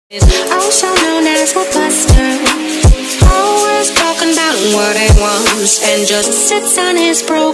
is also known as a buster. Always talking about what he wants and just sits on his broke